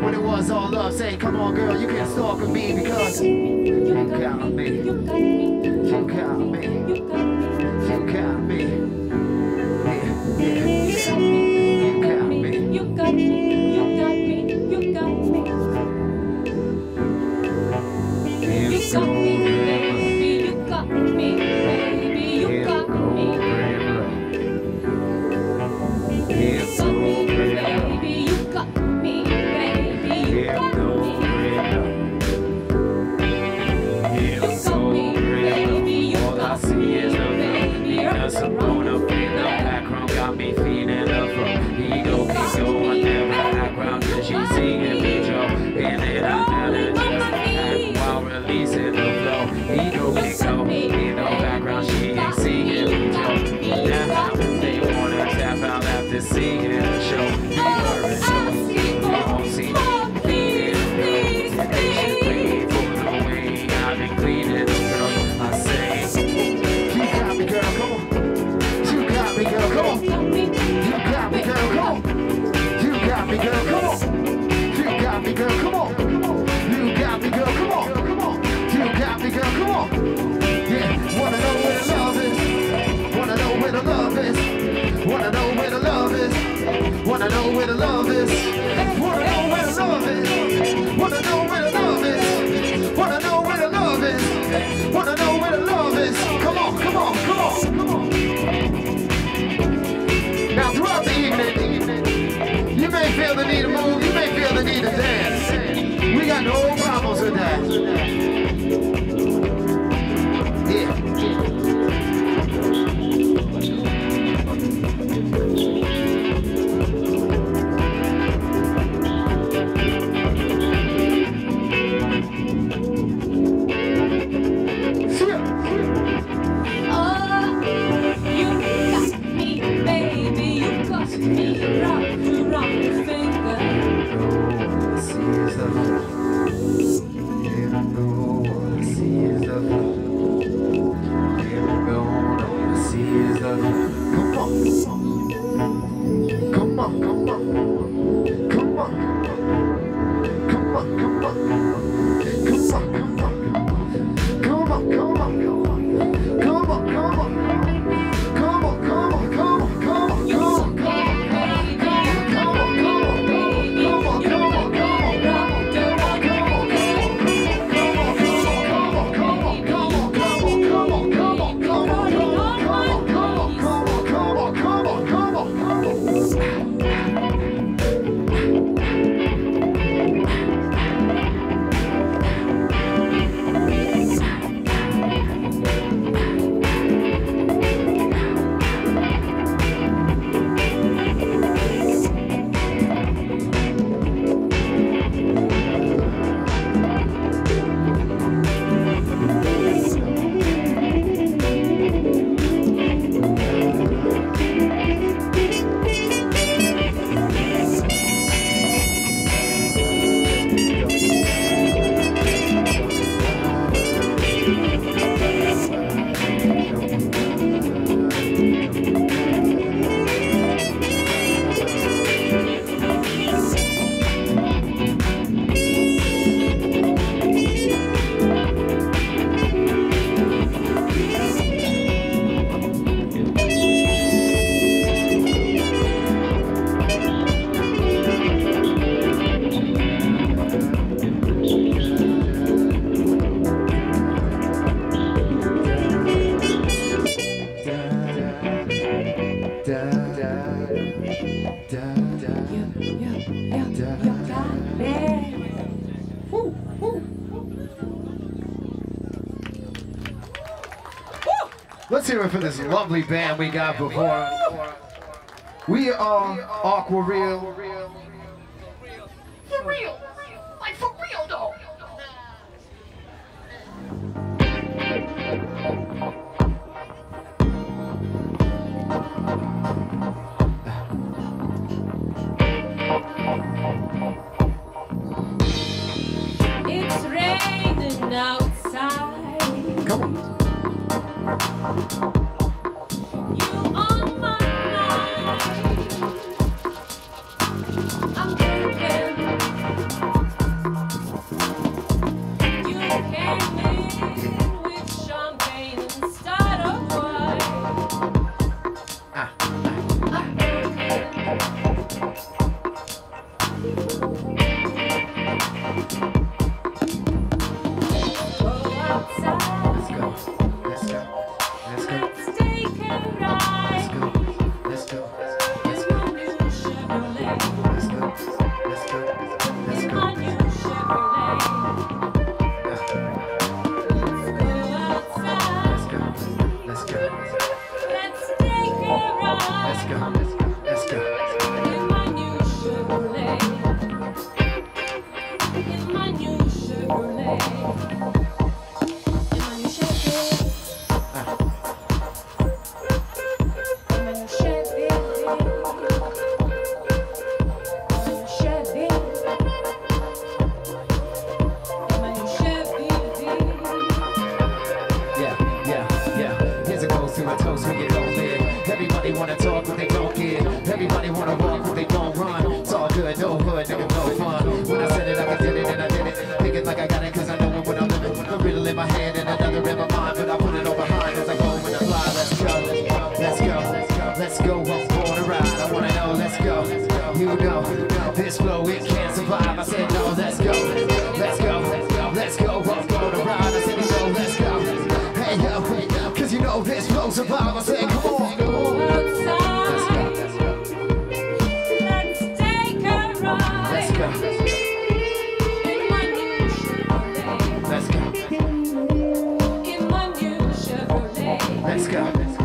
when it was all love. Say, come on, girl, you can't stalk with me because you count on me. You count on me. You count on me. You count on me. You got me. You got me. You got me. You got me, baby. You got me, baby. You got me. Wanna know where the love is? Wanna know where the love is? Wanna know where the love is? Wanna know where the love is? Wanna know where the love is? Wanna know where the love is? Come on, come on, come on, come on. Now throughout the evening, you may feel the need to move, you may feel the need to dance. We got no problems with that. Yeah. Let's hear it for this lovely band we got before us. We are Aqua Real. For real. Like for real though. It's raining outside. Come on. You on my mind. flow, it can't survive. I said, no, let's go, let's go, let's go, let's go to ride. I said, no, let's go, hey yo, cause you know this flow survive. I said, come on, come on. Let's take a ride. Let's go. In my new Chevrolet. Let's go. In my new Chevrolet. Let's go.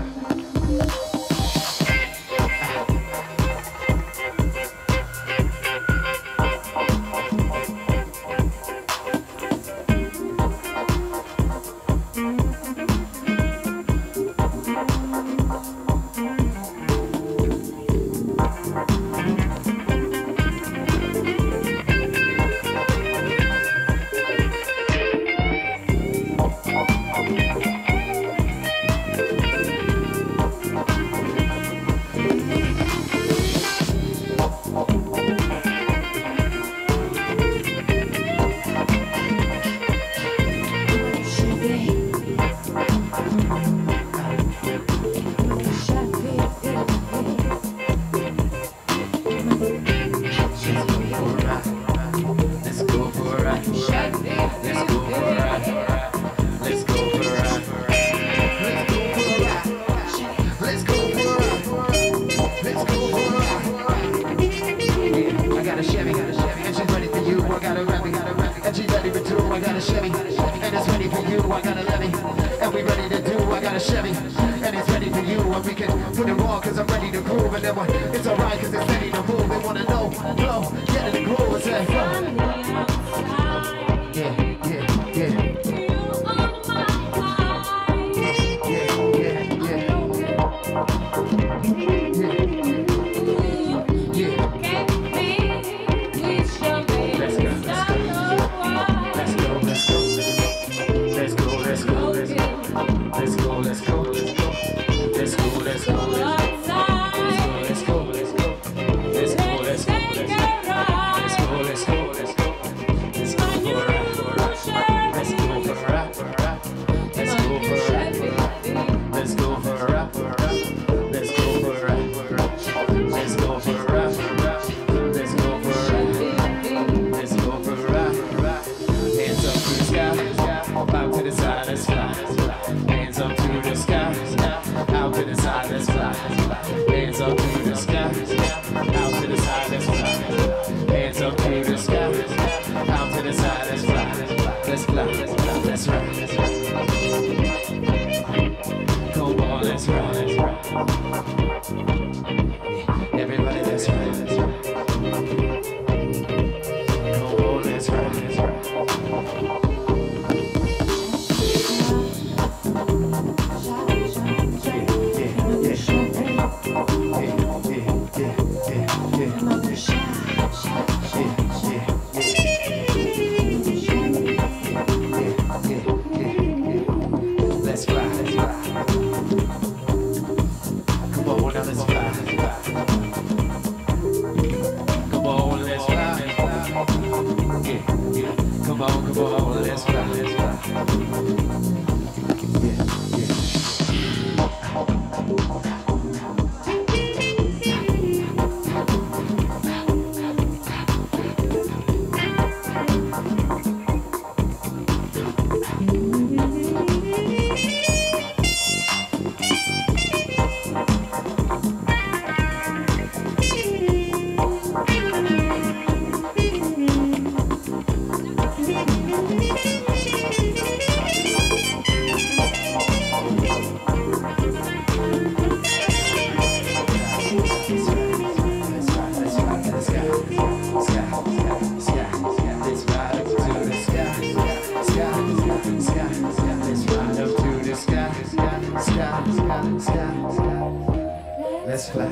Let's fly.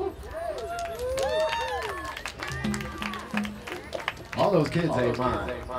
All those kids ain't mine.